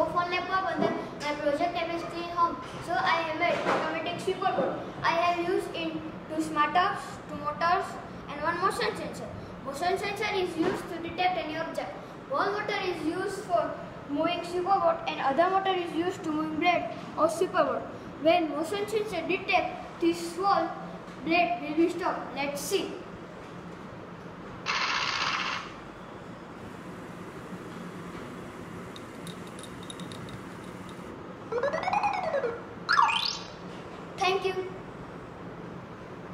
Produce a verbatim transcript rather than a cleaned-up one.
Robofunlab Porbandar. My project name is Clean Home. So I have made automatic sweeper board. I have used in two smart taps, two motors, and one motion sensor. Motion sensor is used to detect any object. One motor is used for moving sweeper board, and other motor is used to moving blade of sweeper board. When motion sensor detects this wall, blade will be stopped. Let's see.